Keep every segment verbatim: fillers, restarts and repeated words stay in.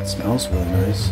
Smells really nice.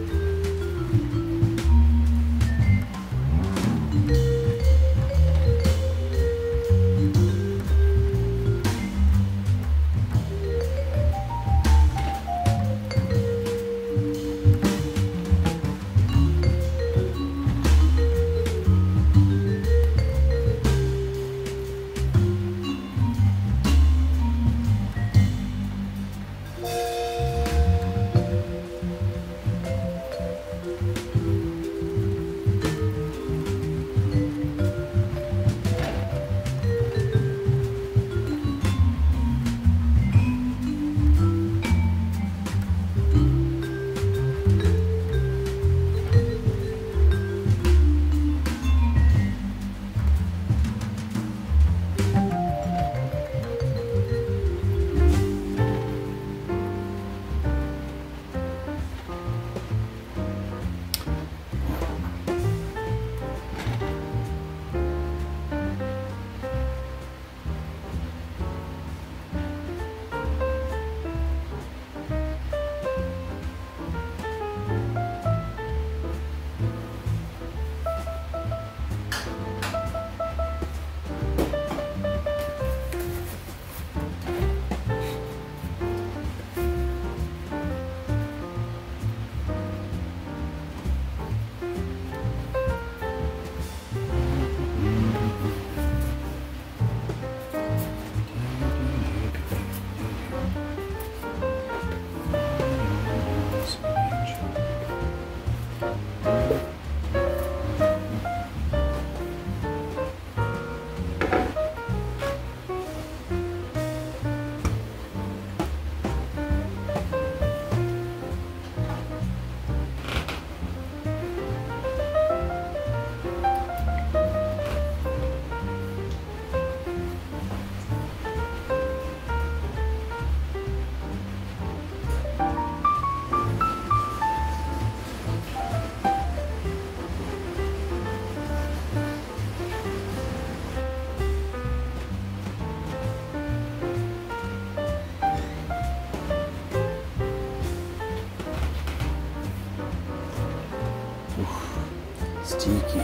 Sticky.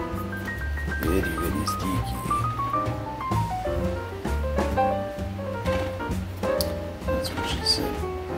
Very, very sticky. That's what she said.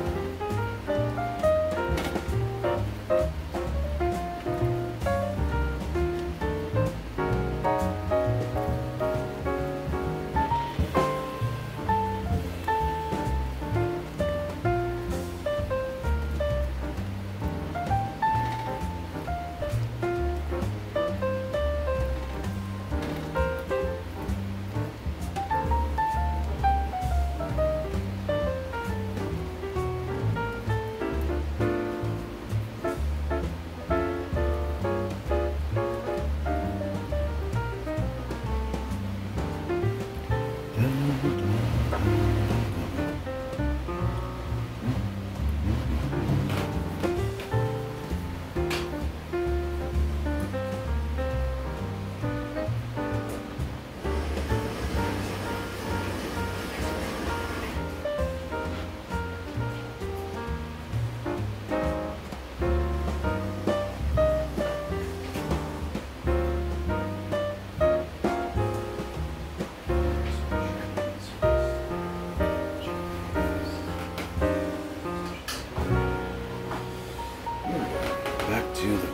Back to the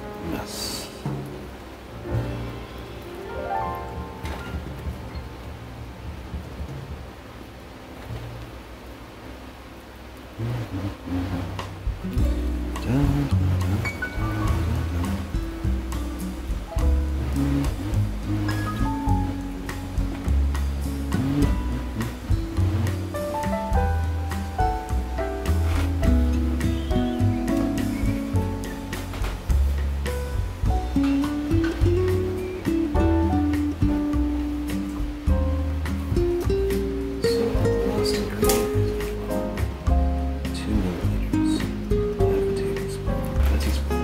mess. Two milliliters, half a tablespoon, a teaspoon.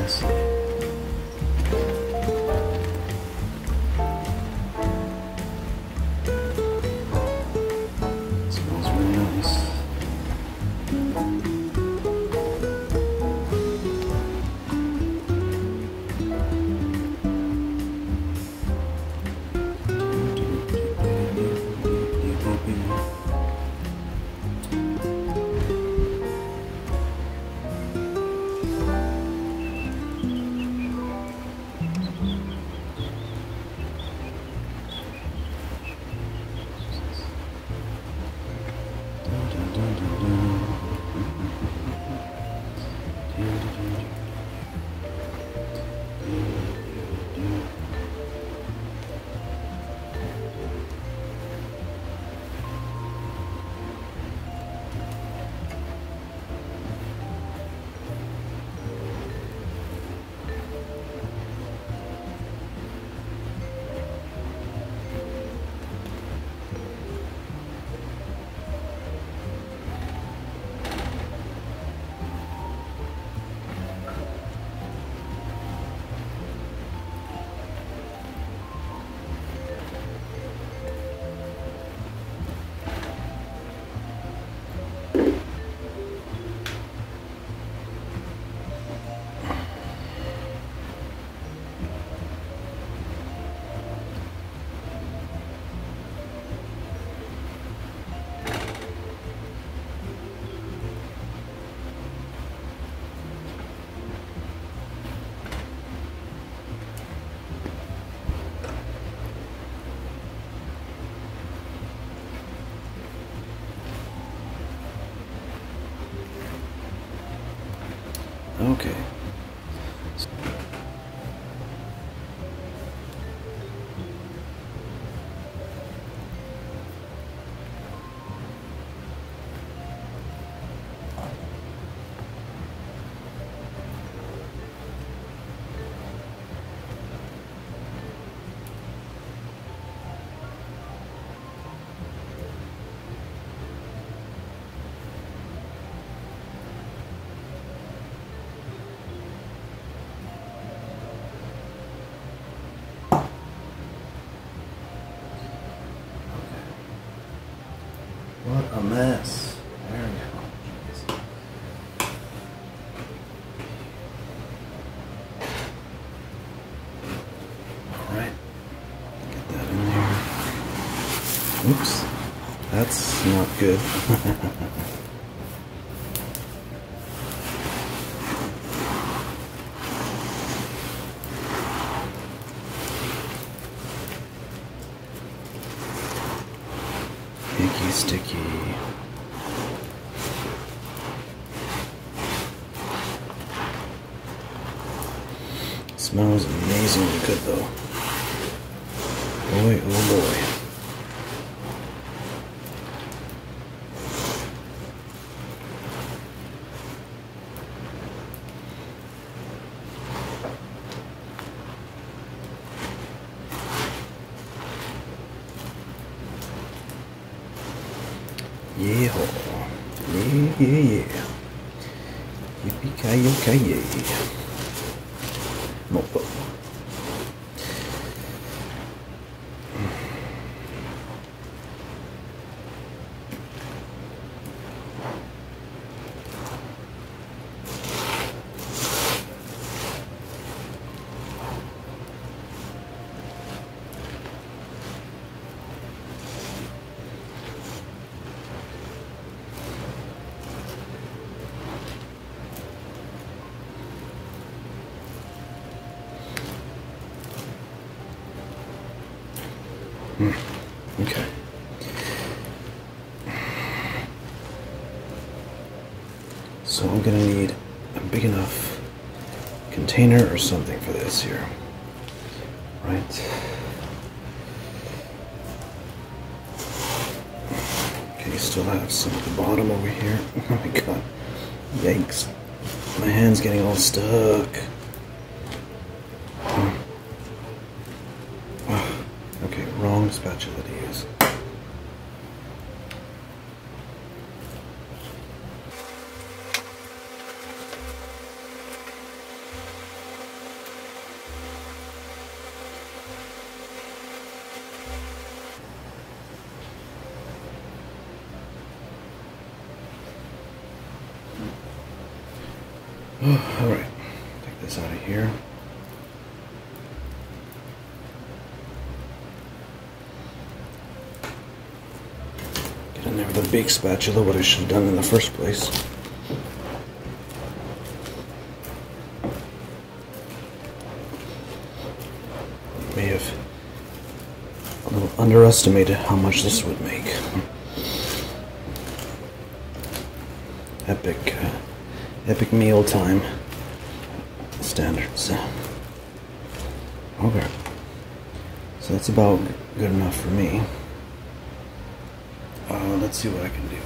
messy. Smells really nice. Okay. What a mess. There we go. Jeez. Alright. Get that in there. Oops. That's not good. Icky sticky. Smells amazingly good though. Boy, oh boy. Yeah, yeah, yeah, yeah. Yippee-ki-yo-ki-yay. Mopo. Hmm. Okay. So I'm gonna need a big enough container or something for this here. Right. Okay, you still have some at the bottom over here. Oh my god. Yikes. My hand's getting all stuck. Okay, wrong spatula to use. Alright, take this out of here. Get in there with a big spatula, what I should have done in the first place. May have a little underestimated how much this would make. Epic, uh, epic meal time standards. Okay, so that's about good enough for me. Uh, let's see what I can do.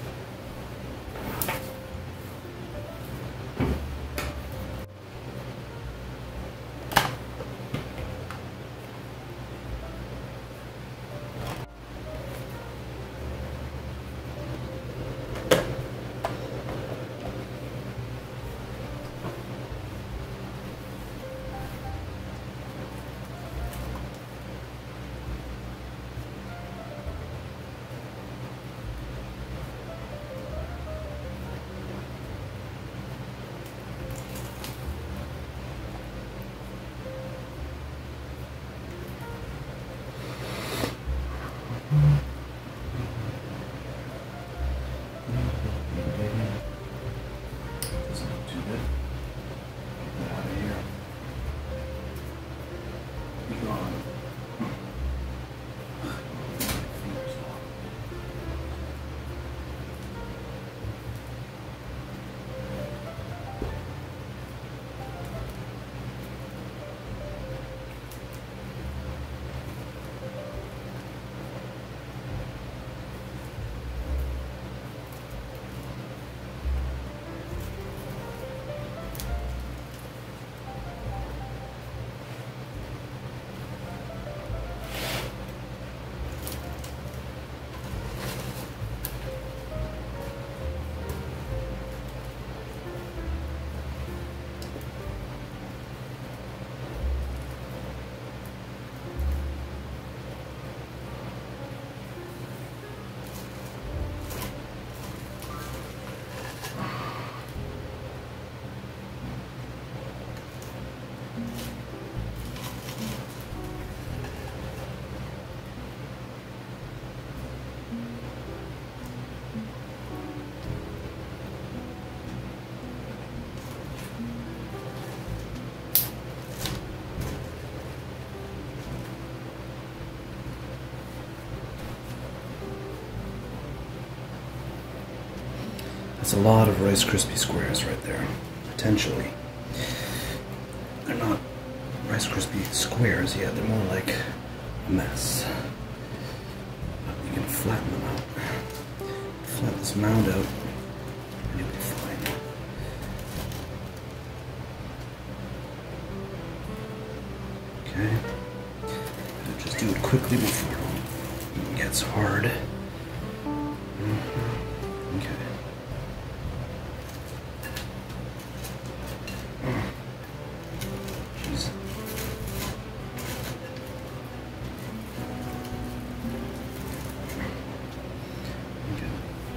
That's a lot of Rice Krispie squares right there, potentially. They're not Rice Krispie squares yet, they're more like a mess. You can flatten them out. Flatten this mound out, and you'll be fine. Okay. I'll just do it quickly before it gets hard. Mm-hmm. Okay. Jeez. Okay.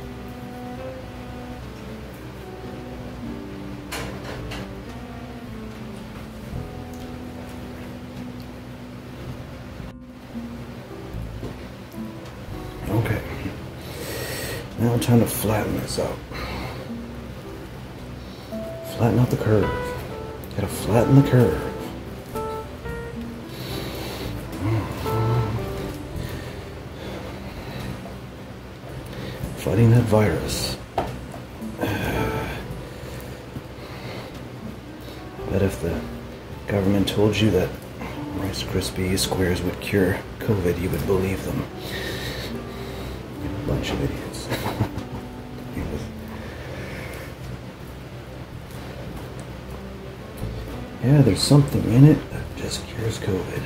Okay. Now I'm trying to flatten this out. Flatten out the curve. Gotta flatten the curve. Fighting that virus. But if the government told you that Rice Krispie squares would cure COVID, you would believe them. You're a bunch of idiots. Yeah, there's something in it that just cures COVID.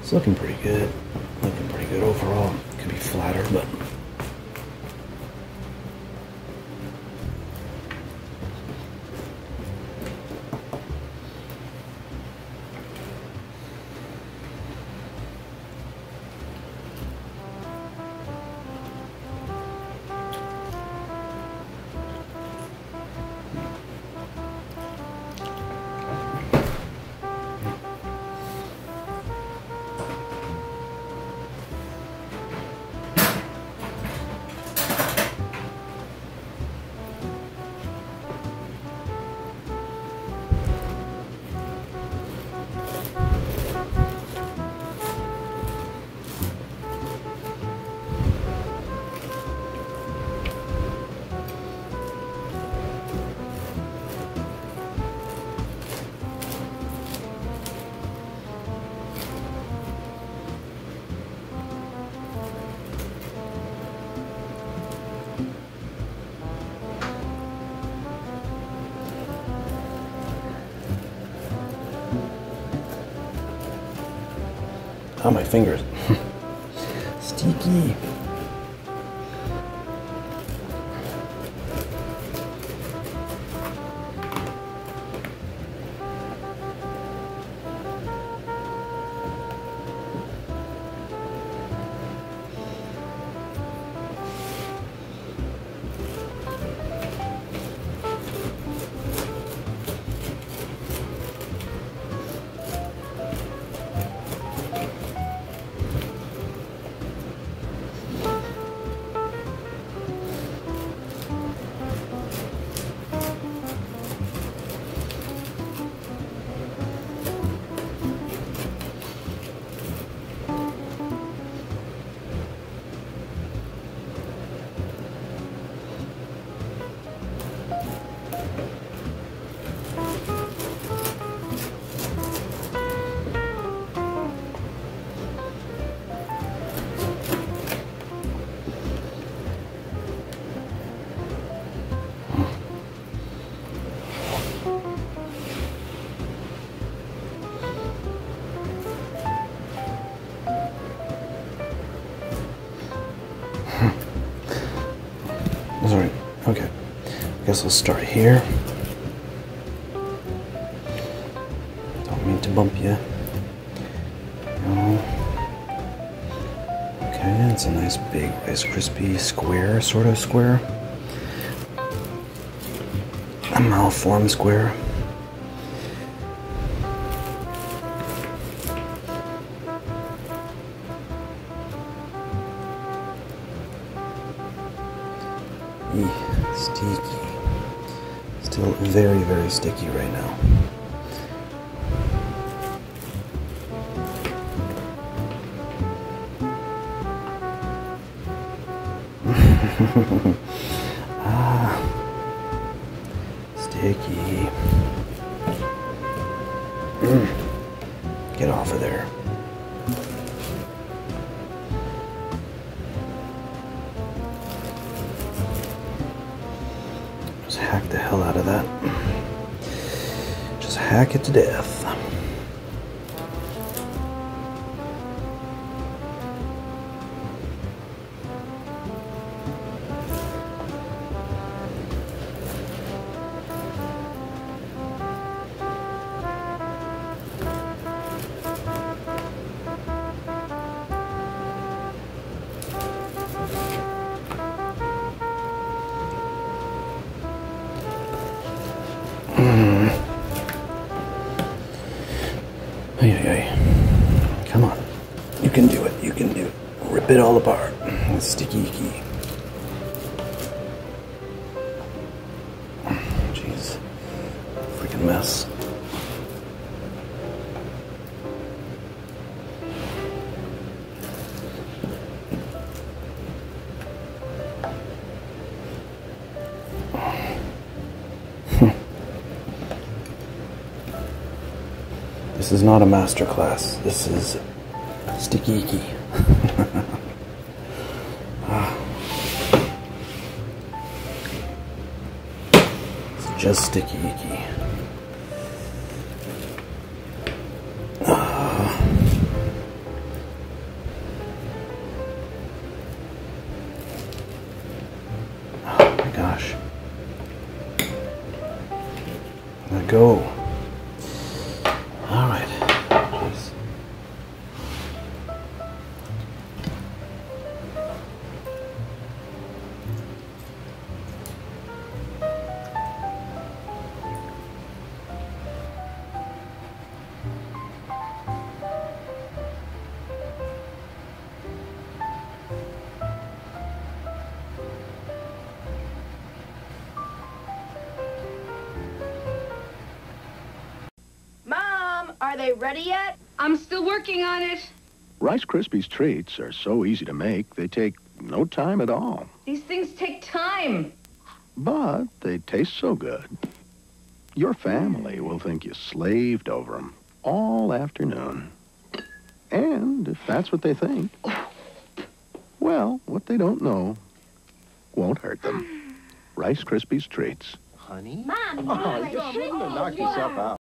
It's looking pretty good. Looking pretty good overall. Could be flatter, but oh, my fingers. Sticky. Sorry. Okay. I guess I'll start here. Don't mean to bump you. No. Okay, it's a nice big Rice Krispie square, sort of square. A malformed square. Eeh, sticky. Still very, very sticky right now. Ah, sticky. Mm. Get off of there. Just hack the hell out of that. Just hack it to death. Mm. Ay, ay, ay. Come on. You can do it. You can do it. Rip it all apart. It's sticky icky. Jeez. Freaking mess. This is not a master class. This is sticky icky. Ah. It's just sticky icky. Ah. Let go. All right. Jeez. Are they ready yet? I'm still working on it. Rice Krispies treats are so easy to make, they take no time at all. These things take time. But they taste so good. Your family will think you slaved over them all afternoon. And if that's what they think, well, what they don't know won't hurt them. Rice Krispies treats. Honey? Mom, Oh, you shouldn't have knocked yourself out.